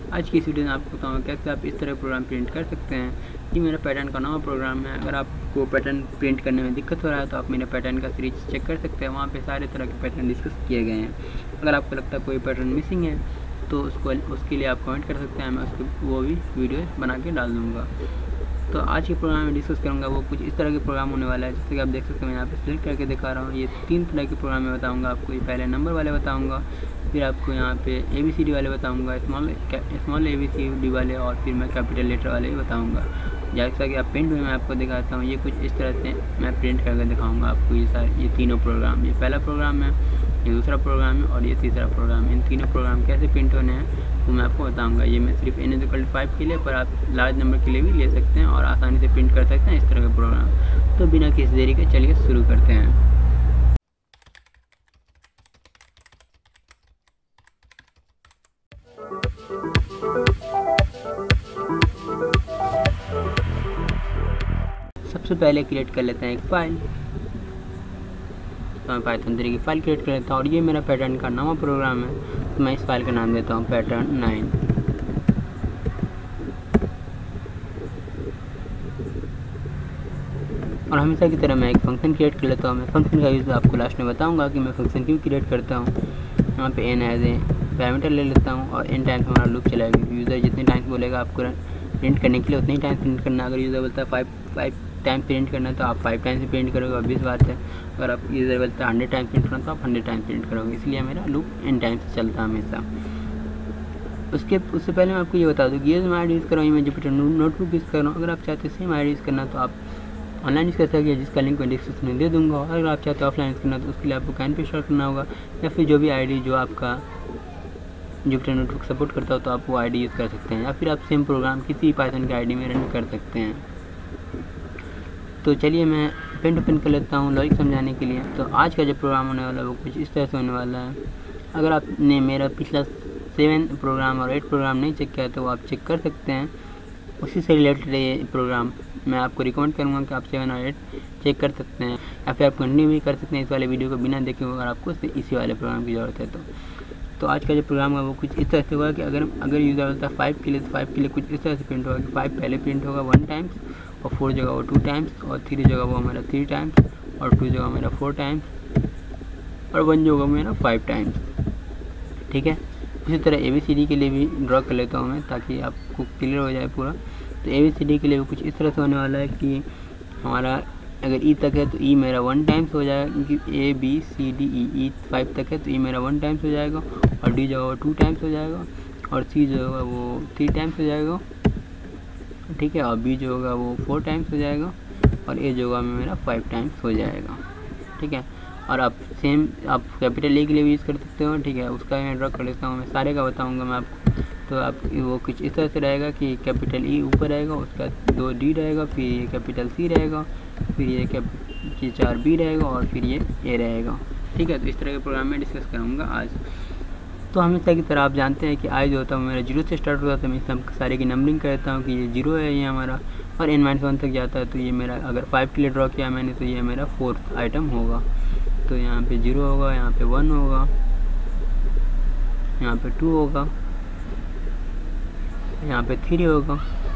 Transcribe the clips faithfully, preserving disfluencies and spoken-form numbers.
आज की इस वीडियो में आपको बताऊँगा कैसे आप इस तरह प्रोग्राम प्रिंट कर सकते हैं। ये मेरा पैटर्न का नवा प्रोग्राम है। अगर आपको पैटर्न प्रिंट करने में दिक्कत हो रहा है तो आप मेरे पैटर्न का सीरीज चेक कर सकते हैं, वहाँ पे सारे तरह के पैटर्न डिस्कस किए गए हैं। अगर आपको लगता है कोई पैटर्न मिसिंग है तो उसको उसके लिए आप कमेंट कर सकते हैं, मैं उसको वो भी वीडियो बना के डाल दूँगा। तो आज के प्रोग्राम में डिस्कस करूँगा वो कुछ इस तरह के प्रोग्राम होने वाला है। जैसे कि आप देख सकते हैं, मैं यहाँ पे सिलेक्ट करके दिखा रहा हूँ। ये तीन तरह के प्रोग्राम में बताऊँगा आपको। ये पहले नंबर वाले बताऊँगा, फिर आपको यहाँ पे ए बी सी डी वाले बताऊँगा, small small A B C D वाले, और फिर मैं कैपिटल लेटर वाले भी बताऊँगा। जैसा कि आप प्रिंट में मैं आपको दिखाता हूँ, ये कुछ इस तरह से मैं प्रिंट करके दिखाऊँगा आपको। ये सारे ये तीनों प्रोग्राम, ये पहला प्रोग्राम है, ये दूसरा प्रोग्राम है और ये तीसरा प्रोग्राम है। इन तीनों प्रोग्राम कैसे प्रिंट होने हैं तो मैं आपको बताऊंगा। ये मैं सिर्फ एन इक्वल टू फाइव के लिए, पर आप लार्ज नंबर के लिए भी ले सकते हैं और आसानी से प्रिंट कर सकते हैं इस तरह के प्रोग्राम। तो बिना किसी देरी के चलिए शुरू करते हैं। सबसे पहले क्रिएट कर लेते हैं एक फाइल। तो मैं पाइथन थ्री की फाइल क्रिएट कर लेता हूँ और ये मेरा पैटर्न का नवा प्रोग्राम है। तो मैं इस फाइल का नाम देता हूँ पैटर्न नाइन। और हमेशा की तरह मैं एक फंक्शन क्रिएट कर लेता हूँ। मैं फंक्शन का यूज़ आपको लास्ट में बताऊँगा कि मैं फंक्शन क्यों क्रिएट करता हूँ। यहाँ पे एन एज ए पैरामीटर ले लेता हूँ और एन टाइम्स हमारा लूप चलाएगा। यूज़र जितने टाइम्स बोलेगा आपको प्रिंट करने के लिए उतने ही टाइम्स प्रिंट करना। अगर यूज़र बोलता है फाइव फाइव टाइम प्रिंट करना है तो आप फाइव टाइम्स प्रिंट करोगे, ऑब्वियस बात है। अगर आप यूज़र बोलता है हंड्रेड टाइम्स प्रिंट करना तो आप हंड्रेड टाइम्स प्रिंट करोगे। इसलिए मेरा लूप एन टाइम्स चलता है हमेशा। उसके उससे पहले मैं आपको ये बता दूँ कि ये मैं आई डी यूज़ कर रहा हूँ, मैं जुपिटर नोटबुक यूज़ कर रहा हूँ। अगर आप चाहते हैं सेम आई डी यूज़ करना तो आप ऑनलाइन यूज़ कर सकते हैं, जिसका लिंक मैं डिस्क्रिप्शन में दे दूँगा। और अगर आप चाहते हैं ऑफलाइन यूज़ करना तो उसके लिए आपको कैन पे इंस्टॉल करना होगा, या फिर जो भी आई डी जो आपका जुपिटर नोटबुक सपोर्ट करता हो तो आप वो आई डी यूज़ कर सकते हैं, या फिर आप सेम प्रोग्राम किसी पाइथन के आई डी में रन कर सकते हैं। तो चलिए मैं पेन टू पेन कर लेता हूँ लॉजिक समझाने के लिए। तो आज का जो प्रोग्राम होने वाला है वो कुछ इस तरह से होने वाला है। अगर आपने मेरा पिछला सेवन प्रोग्राम और एट प्रोग्राम नहीं चेक किया तो वो आप चेक कर सकते हैं। उसी से रिलेटेड ये प्रोग्राम मैं आपको रिकमेंड करूँगा कि आप सेवन और एट चेक कर सकते हैं, या फिर आप कंटिन्यू भी कर सकते हैं इस वाले वीडियो को बिना देखे अगर आपको इसी वाले प्रोग्राम की ज़रूरत है तो। तो आज का जो प्रोग्राम है वो कुछ इस तरह से होगा कि अगर अगर यूज़र बोलता है फाइव के लिए तो फाइव के लिए कुछ इस तरह से प्रिंट होगा कि फाइव पहले प्रिंट होगा वन टाइम्स, और फोर जगह वो टू टाइम्स, और थ्री जगह वो हमारा थ्री टाइम्स, और टू जगह मेरा फोर टाइम्स, और वन जगह मेरा फाइव टाइम्स। ठीक है, इसी तरह ए बी सी डी के लिए भी ड्रॉ कर लेता हूँ मैं ताकि आपको क्लियर हो जाए पूरा। तो ए बी सी डी के लिए भी कुछ इस तरह से होने वाला है कि हमारा अगर ई तक है तो ई मेरा वन टाइम्स हो जाएगा, क्योंकि A B C D E E five तक है तो ई मेरा वन टाइम्स हो जाएगा, और डी जो होगा टू टाइम्स हो जाएगा, और सी जो होगा वो थ्री टाइम्स हो जाएगा। ठीक है, और बी जो होगा वो फोर टाइम्स हो जाएगा, और ए जो होगा मेरा फाइव टाइम्स हो जाएगा। ठीक है, और आप सेम आप कैपिटल ए के लिए भी यूज़ कर सकते हो। ठीक है, उसका मैं ड्रॉ कर लेता हूँ, मैं सारे का बताऊँगा मैं आपको। तो आप वो कुछ इस तरह से रहेगा कि कैपिटल ई ऊपर रहेगा, उसका दो डी रहेगा, फिर ये कैपिटल सी रहेगा, फिर ये कैप ये चार बी रहेगा, और फिर ये ए रहेगा। ठीक है, तो इस तरह के प्रोग्राम में डिस्कस करूँगा आज। तो हमेशा की तरह आप जानते हैं कि आई जो होता है मेरा जीरो से स्टार्ट होता है, तो मैं सब सारे की नंबरिंग कर देता हूँ कि ये जीरो है ये हमारा, और एन माइनस वन तक जाता है। तो ये मेरा अगर फाइव के लिए ड्रॉ किया मैंने तो ये मेरा फोर्थ आइटम होगा। तो यहाँ पे जीरो होगा, यहाँ पे वन होगा, यहाँ पे टू होगा, यहाँ पे थ्री होगा।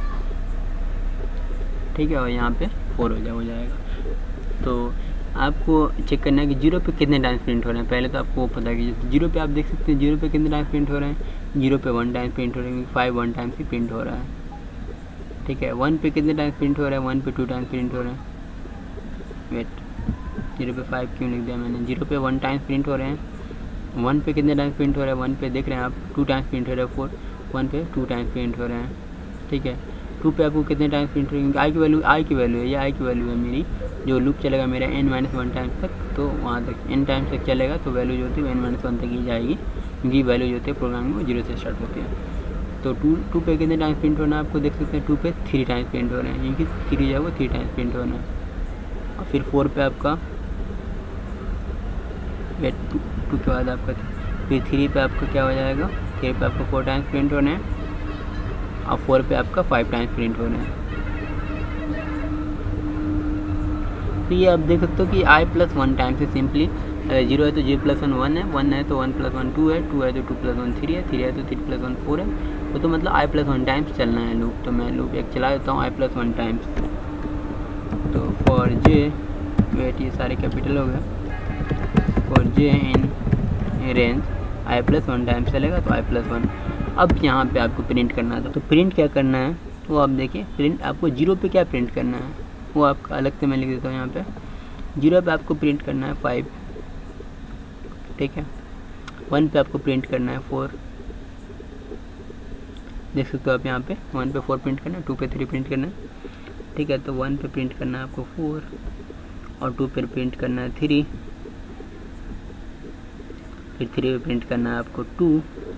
ठीक है, और यहाँ पे फोर हो जा हो जाएगा। तो आपको चेक करना है कि जीरो पे कितने टाइम्स प्रिंट हो रहे हैं। पहले तो आपको पता है कि जीरो पे आप देख सकते हैं जीरो पे कितने टाइम्स प्रिंट हो रहे हैं। जीरो पे वन टाइम्स प्रिंट हो रहे हैं, फाइव वन टाइम्स ही प्रिंट हो रहा है। ठीक है, वन पे कितने टाइम्स प्रिंट हो रहा है, वन पे टू टाइम्स प्रिंट हो रहे हैं। वेट, जीरो पे फाइव क्यों लिख दिया मैंने। जीरो पे वन टाइम्स प्रिंट हो रहे हैं। वन पे कितने टाइम्स प्रिंट हो रहा है, वन पे देख रहे हैं आप टू टाइम्स प्रिंट हो रहा है। फोर वन पे टू टाइम्स प्रिंट हो रहे हैं। ठीक है, टू पे आपको कितने टाइम्स प्रिंट हो रहे हैं। आई की वैल्यू आई की वैल्यू है, ये आई की वैल्यू है मेरी, जो लूप चलेगा मेरा एन माइनस वन टाइम्स तक। तो वहाँ तक एन टाइम्स तक चलेगा तो वैल्यू जो होती है एन माइनस वन तक ही जाएगी, क्योंकि वैल्यू जो होती है प्रोग्राम में वो जीरो से स्टार्ट होती है। तो टू टू पे कितने टाइम्स प्रिंट होना है आपको देख सकते हैं। टू पे थ्री टाइम्स प्रिंट हो रहे हैं, क्योंकि थ्री जो है वो थ्री टाइम्स प्रिंट होना है। और फिर फोर पे आपका वेट टू टू के बाद आपका फिर थ्री पे आपका क्या हो जाएगा, थ्री पे आपको फोर टाइम्स प्रिंट होने हैं, और फोर पे आपका फाइव टाइम्स प्रिंट होने हैं। तो ये आप देख सकते हो कि आई प्लस वन टाइम से सिंपली जीरो है तो जीरो प्लस वन वन है, वन है तो वन प्लस वन टू है, टू है तो टू प्लस वन थ्री है, थ्री है तो थ्री प्लस वन फोर है, आपको, तो मतलब आई प्लस वन टाइम्स चलना है लूप। तो मैं लूप एक चला देता हूँ आई प्लस वन टाइम्स। तो फॉर जे, वेट ये सारे कैपिटल हो गए, for J in range I plus one times चलेगा, तो आई प्लस वन। अब यहाँ पे आपको प्रिंट करना था, तो प्रिंट क्या करना है वो आप देखिए। प्रिंट आपको जीरो पे क्या प्रिंट करना है वो आपका अलग से मैं लिख देता हूँ यहाँ पे। जीरो पे आपको प्रिंट करना है फाइव, ठीक है। वन पे आपको प्रिंट करना है फोर, देख सकते हो आप यहाँ पे वन पे फोर प्रिंट करना है, टू पे थ्री प्रिंट करना है, ठीक है। तो वन पे प्रिंट करना है आपको फोर और टू पे प्रिंट करना है थ्री, फिर थ्री पे प्रिंट करना है आपको टू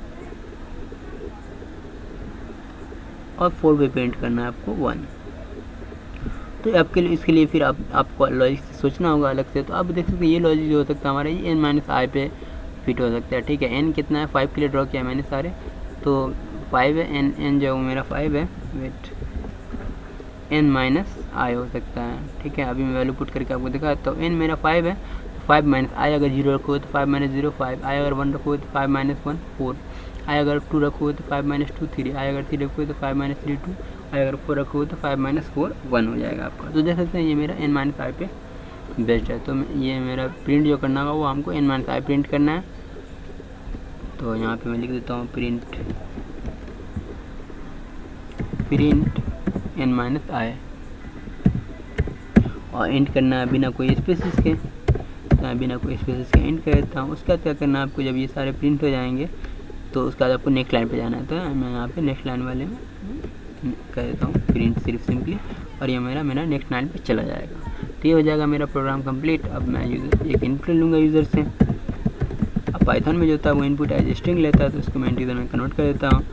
और फोर पे प्रिंट करना है आपको वन। तो आपके लिए इसके लिए फिर आप आपको लॉजिक सोचना होगा अलग से। तो आप देख सकते हैं ये लॉजिक जो हो सकता है हमारा ये एन माइनस आई पे फिट हो सकता है, ठीक है। एन कितना है, फाइव के लिए ड्रॉ किया मैंने सारे, तो फाइव है, एन एन जो मेरा फाइव है, वेट एन माइनस आई हो सकता है, ठीक है। अभी मैं वैल्यू पुट करके आपको दिखा, तो एन मेरा फाइव है, फाइव माइनस आई अगर जीरो रखोगे तो five minus zero five, I अगर वन रखोगे तो five minus one four, I अगर टू रखोगे तो five minus two three, I अगर थ्री रखोगे तो five minus three two, I अगर फोर रखोगे तो फाइव माइनस फोर वन हो जाएगा आपका। तो देख सकते हैं ये मेरा एन माइनस फाइव पे बेस्ड है। तो ये मेरा प्रिंट जो करना होगा वो हमको एन माइनस फाइव प्रिंट करना है। तो यहाँ पे मैं लिख देता हूँ print print n minus I और एंड करना है बिना कोई स्पेसिस के, तो बिना कोई स्पेसिस के एंड कर देता हूँ। उसके बाद क्या करना है आपको, जब ये सारे प्रिंट हो जाएंगे तो उसके बाद आपको नेक्स्ट लाइन पे जाना है। तो मैं यहाँ पे नेक्स्ट लाइन वाले में कर देता हूँ प्रिंट सिर्फ सिंपली, और ये मेरा मेरा नेक्स्ट लाइन पे चला जाएगा। तो ये हो जाएगा मेरा प्रोग्राम कंप्लीट। अब मैं यूजर एक इनपुट लूँगा यूज़र से। अब पाइथन में जो होता है वो इनपुट एज स्ट्रिंग लेता है, तो उसको मैं इंटीजर में कन्वर्ट कर देता हूँ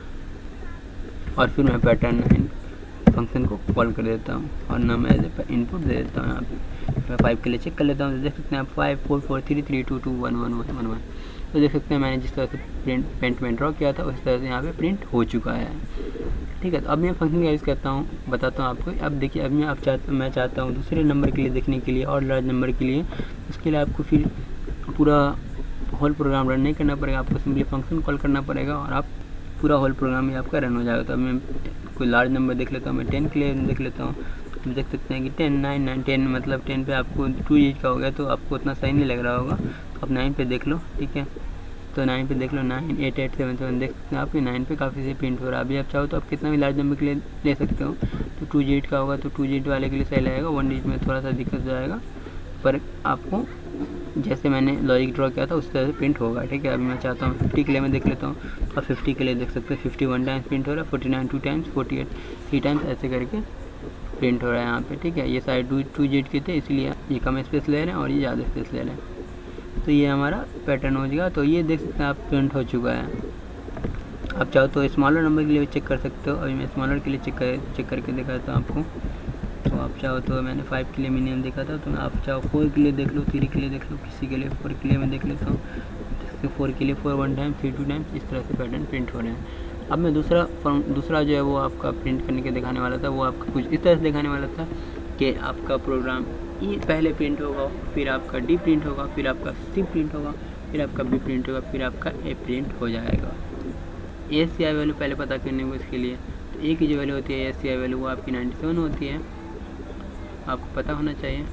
और फिर मैं पैटर्न फंक्शन को कॉल कर देता हूँ और नाम एज इनपुट दे देता हूँ। यहाँ पे मैं फाइव के लिए चेक कर लेता हूँ, तो देख सकते हैं आप five four four three three two two one one one one one. तो देख सकते हैं मैंने जिस तरह से प्रिंट पेंट में ड्रॉ किया था उस तरह से यहाँ पे प्रिंट हो चुका है, ठीक है। तो अब मैं फंक्शन का यूज़ करता हूँ, बताता हूँ आपको। अब देखिए, अब मैं आप चाहता मैं चाहता हूँ दूसरे नंबर के लिए देखने के लिए और लार्ज नंबर के लिए, उसके लिए आपको फिर पूरा होल प्रोग्राम रन नहीं करना पड़ेगा, आपको सिंपली फंक्शन कॉल करना पड़ेगा और आप पूरा होल प्रोग्राम ही आपका रन हो जाएगा। तो अब मैं कोई लार्ज नंबर देख लेता हूँ, मैं टेन के लिए देख लेता हूँ। तो देख सकते हैं कि टेन नाइन नाइन टेन मतलब टेन पे आपको टू एज का हो गया, तो आपको उतना सही नहीं लग रहा होगा। तो आप नाइन पे देख लो, ठीक है। तो नाइन पे देख लो, nine eight eight seven seven देख सकते हैं आपके नाइन पे काफ़ी से प्रिंट हो रहा है। अभी आप चाहो तो आप कितना भी लार्ज नंबर के लिए ले सकते हो। तो टू जीट का होगा तो टू जीट वाले के लिए सही लगेगा, वन डिजिट में थोड़ा सा दिक्कत हो जाएगा, पर आपको जैसे मैंने लॉजिक ड्रॉ किया था उस तरह से प्रिंट होगा, ठीक है। अभी मैं चाहता हूँ फिफ्टी के लिए मैं देख लेता हूँ, और फिफ्टी के लिए देख सकते हैं फिफ्टी वन टाइम्स प्रिंट हो रहा है, forty nine two times, forty eight three times, ऐसे करके प्रिंट हो रहा है यहाँ पे, ठीक है। ये सारे टू टू जीट के थे इसलिए ये कम स्पेस ले रहे हैं और ये ज़्यादा स्पेस ले रहे हैं। तो ये हमारा पैटर्न हो जाएगा। तो ये देख सकते हैं आप प्रिंट हो चुका है। आप चाहो तो स्मॉलर नंबर के लिए चेक कर सकते हो। अभी मैं स्मॉलर के लिए चेक कर चेक करके दिखाता हूँ आपको। तो आप चाहो तो मैंने फाइव के लिए मिनिमम देखा था, तो आप चाहो फोर के लिए देख लो, थ्री के लिए देख लो, किसी के लिए फोर के लिए मैं देख लेता हूँ। फोर के लिए four one time, three two times, इस तरह से पैटर्न प्रिंट हो रहे हैं। अब मैं दूसरा दूसरा जो है वो आपका प्रिंट करने के दिखाने वाला था, वो आपका कुछ इस तरह से दिखाने वाला था कि आपका प्रोग्राम ई पहले प्रिंट होगा, फिर आपका डी प्रिंट होगा, फिर आपका सी प्रिंट होगा, फिर आपका बी प्रिंट होगा, फिर आपका ए प्रिंट हो जाएगा। ए सी आई वैल्यू पहले पता करने को इसके लिए, तो ए की जो वैल्यू होती है ए सी आई वैल्यू वो आपकी नाइन्टी सेवन होती है, आपको पता होना चाहिए।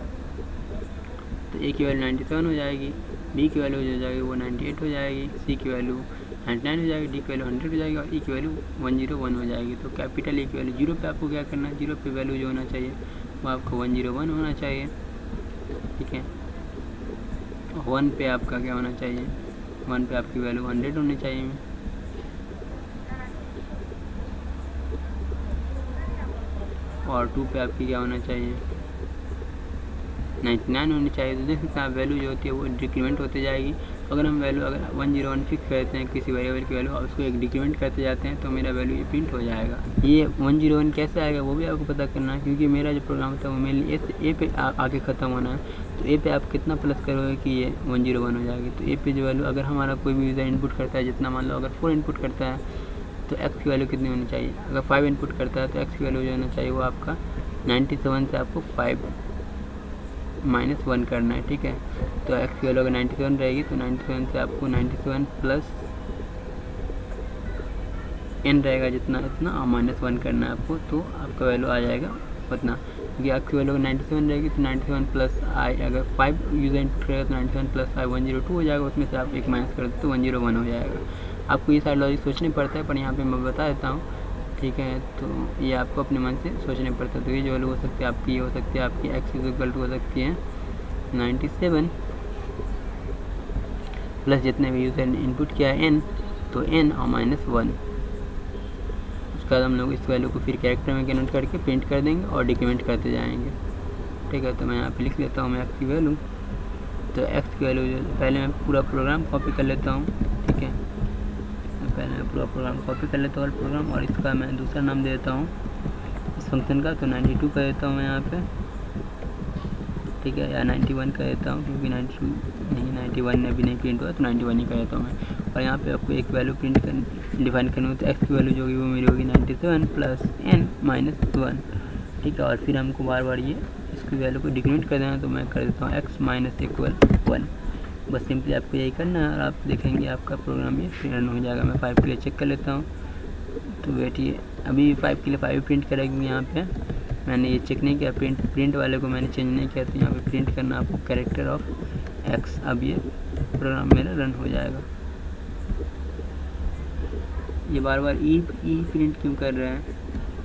तो ए की वैल्यू नाइन्टी सेवन हो जाएगी, बी की वैल्यू जो हो जाएगी वो नाइन्टी एट हो जाएगी, सी की वैल्यू नाइन्टी नाइन हो जाएगी, डी की वैल्यू हंड्रेड हो जाएगी और ई की वैल्यू वन जीरो वन हो जाएगी। तो कैपिटल ए की वैल्यू जीरो पे आपको क्या करना है, जीरो पे वैल्यू जो होना चाहिए वो आपको वन जीरो वन होना चाहिए, ठीक है। वन पे आपका क्या होना चाहिए, वन पे आपकी वैल्यू हंड्रेड होनी चाहिए, और टू पे आपकी क्या होना चाहिए, नाइन्टी नाइन होनी चाहिए। तो देख सकते हैं आप वैल्यू जो होती है वो डिक्रीमेंट होती जाएगी। अगर हम वैल्यू अगर वन जीरो वन फिक्स करते हैं किसी वेरिएबल की वैल्यू और उसको एक डिक्रीमेंट करते जाते हैं तो मेरा वैल्यू ये प्रिंट हो जाएगा। ये वन जीरो वन कैसे आएगा वो भी आपको पता करना है, क्योंकि मेरा जो प्रोग्राम होता है वो मेरे लिए ए पे आ, आगे ख़त्म होना है। तो ए पे आप कितना प्लस करोगे कि ये वन जीरो वन हो जाएगी। तो ए पे जो वैल्यू अगर हमारा कोई भी यूज़र इनपुट करता है, जितना मान लो अगर फोर इनपुट करता है तो एक्स की वैल्यू कितनी होनी चाहिए, अगर फाइव इनपुट करता है तो एक्स की वैल्यू जो होना चाहिए वो आपका नाइन्टी सेवन से आपको फाइव माइनस वन करना है, ठीक है। तो एक्स की वैल्यू अगर नाइन्टी सेवन रहेगी तो नाइन्टी सेवन से आपको नाइन्टी सेवन प्लस एन रहेगा जितना इतना और माइनस वन करना है आपको, तो आपका वैल्यू आ जाएगा उतना। क्योंकि आपकी वैल्यू नाइन्टी सेवन रहेगी तो नाइन्टी सेवन प्लस आई, अगर फाइव यूज़र इनपुट करेगा तो ninety seven plus five one zero two हो जाएगा, उसमें से आप एक माइनस कर दो तो वन जीरो वन हो जाएगा। आपको ये सारा लॉजिक सोचने पड़ता है, पर यहाँ पे मैं बता देता हूँ, ठीक है। तो ये आपको अपने मन से सोचने पड़ता है। तो ये जो वैल्यू हो सकती है आपकी, ये हो सकती है आपकी एक्स इज इक्वल टू हो सकती है नाइन्टी सेवन प्लस जितने भी यूज़र ने इनपुट किया है एन, तो एन और माइनस वन। उसके बाद हम लोग इस वैल्यू को फिर कैरेक्टर में कन्वर्ट करके प्रिंट कर देंगे और डिक्रीमेंट करते जाएंगे, ठीक है। तो मैं यहाँ पे लिख लेता हूँ मैं एक्स की वैल्यू। तो एक्स की वैल्यू पहले मैं पूरा प्रोग्राम कॉपी कर लेता हूँ, ठीक है। पहले मैं पूरा प्रोग्राम कॉपी कर लेता हूँ प्रोग्राम, और इसका मैं दूसरा नाम दे देता हूँ इस फंक्शन का, तो नाइन्टी टू कर देता हूँ मैं यहाँ पे, ठीक है, या नाइन्टी वन कर देता हूँ, क्योंकि नाइन्टी टू नहीं नाइन्टी वन में भी नहीं प्रिंट हुआ तो नाइन्टी वन ही कर देता हूँ मैं। और यहाँ पे आपको एक वैल्यू प्रिंट कर डिफाइन करनी हो, तो एक्स की वैल्यू जो होगी वो मेरी होगी ninety seven plus n minus one, ठीक है। और फिर हमको बार बार ये इसकी वैल्यू को डिक्रीमेंट कर देना, तो मैं कर देता हूँ एक्स माइनस इक्वल वन। बस सिंपली आपको यही करना है और आप देखेंगे आपका प्रोग्राम ये रन हो जाएगा। मैं फाइव के लिए चेक कर लेता हूँ, तो बैठिए अभी फाइव के लिए फाइव प्रिंट करेंगे। यहाँ पे मैंने ये चेक नहीं किया, प्रिंट प्रिंट वाले को मैंने चेंज नहीं किया, तो यहाँ पे प्रिंट करना आपको कैरेक्टर ऑफ एक्स। अब ये प्रोग्राम मेरा रन हो जाएगा। ये बार बार ई ई प्रिंट क्यों कर रहे हैं?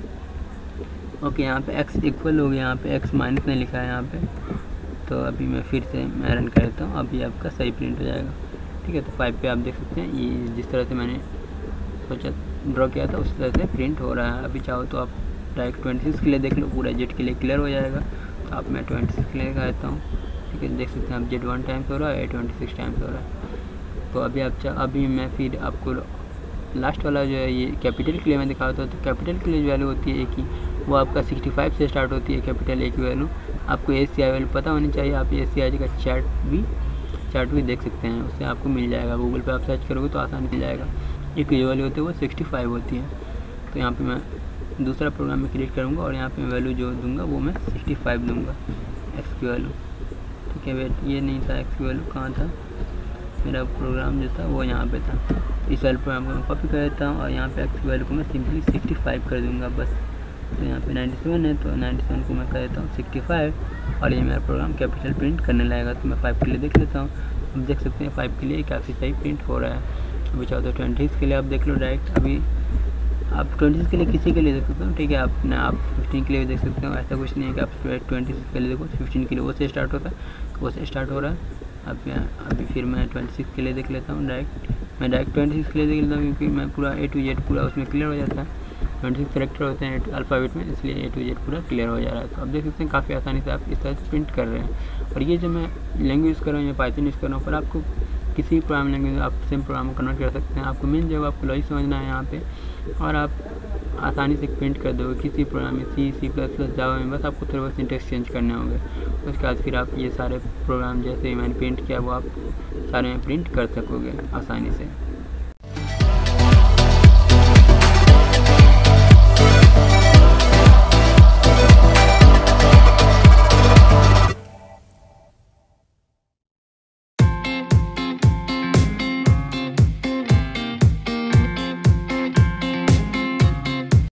ओके, यहाँ पे एक्स इक्वल हो गया, यहाँ पे एक्स माइनस नहीं लिखा है यहाँ पे, तो अभी मैं फिर से मैं रन कर देता हूँ, अभी आपका सही प्रिंट हो जाएगा, ठीक है। तो फाइव पे आप देख सकते हैं ये जिस तरह से मैंने सोचा ड्रॉ किया था उस तरह से प्रिंट हो रहा है। अभी चाहो तो आप डायरेक्ट ट्वेंटी सिक्स के लिए देख लो, पूरा जेड के लिए क्लियर हो जाएगा। तो आप मैं ट्वेंटी सिक्स के लिए दिखा देता हूँ, ठीक है। देख सकते हैं आप जेड वन टाइम्स हो रहा है, ए ट्वेंटी सिक्स टाइम्स हो रहा है। तो अभी आप अभी मैं फिर आपको लास्ट वाला जो है ये कैपिटल के लिए मैं दिखाता हूँ। तो कैपिटल के लिए जो वैल्यू होती है ए की, वो आपका सिक्सटी फाइव से स्टार्ट होती है कैपिटल ए की वैल्यू। आपको ए सी आई वैल्यू पता होनी चाहिए। आप ए सी आई का चार्ट भी चार्ट भी देख सकते हैं, उससे आपको मिल जाएगा। गूगल पे आप सर्च करोगे तो आसानी मिल जाएगा। एक जो वैल्यू होती है वो सिक्सटी फाइव होती है। तो यहाँ पे मैं दूसरा प्रोग्राम में क्रिएट करूँगा और यहाँ पे वैल्यू जो दूंगा वो मैं सिक्सटी फाइव दूँगा एक्स की वैल्यू, ठीक है। वेट, ये नहीं था एक्स की वैल्यू, कहाँ था मेरा प्रोग्राम जो था वो यहाँ पे था। इस वाले प्रोग्राम को मैं कॉपी कर देता हूँ और यहाँ पे एक्स की वैल्यू को मैं सिंपली सिक्सटी फाइव कर दूँगा बस। तो यहाँ पे नाइन्टी सेवन है, तो नाइन्टी सेवन को मैं कर देता हूँ सिक्सटी फाइव और ये मेरा प्रोग्राम कैपिटल प्रिंट करने लगेगा। तो मैं फाइव के लिए देख लेता हूँ। अब देख सकते हैं फाइव के लिए काफ़ी सही प्रिंट हो रहा है। अभी चाहो तो ट्वेंटी के लिए आप देख लो डायरेक्ट। अभी आप ट्वेंटी के लिए किसी के लिए देख सकते हो, ठीक है। आप ना आप फिफ्टीन के लिए भी देख सकते हो, ऐसा कुछ नहीं है कि आप ट्वेंटी के लिए देखो। फिफ्टीन के लिए वो से स्टार्ट होता है, वो से स्टार्ट हो रहा है। अब अभी फिर मैं ट्वेंटी सिक्स के लिए देख लेता हूँ डायरेक्ट। मैं डायरेक्ट ट्वेंटी सिक्स के लिए देख लेता हूँ, क्योंकि मैं पूरा ए टू जेड पूरा उसमें क्लियर हो जाता है। ट्वेंटी सिक्स करेक्टर होते हैं अल्फ़ाबेट में, इसलिए ए टू जेड पूरा क्लियर हो जा रहा है। तो आप देख सकते हैं काफ़ी आसानी से आप इस तरह से प्रिंट कर रहे हैं। और ये जो मैं लैंग्वेज यूज़ कर रहा हूँ या पाइथन यूज़ कर रहा हूँ, पर आपको किसी भी प्रोग्राम लैंग्वेज आप सेम प्रोग्राम को कन्वर्ट कर सकते हैं। आपको मेन जो आपको लॉजिक समझना है यहाँ पे, और आप आसानी से प्रिंट कर दोगे किसी प्रोग्राम में, सी सी प्लस प्लस जावा में। बस आपको थोड़ा बहुत सिंटेक्स चेंज करने होंगे। उसके बाद फिर आप ये सारे प्रोग्राम जैसे मैंने प्रिंट किया वो आप सारे में प्रिंट कर सकोगे आसानी से।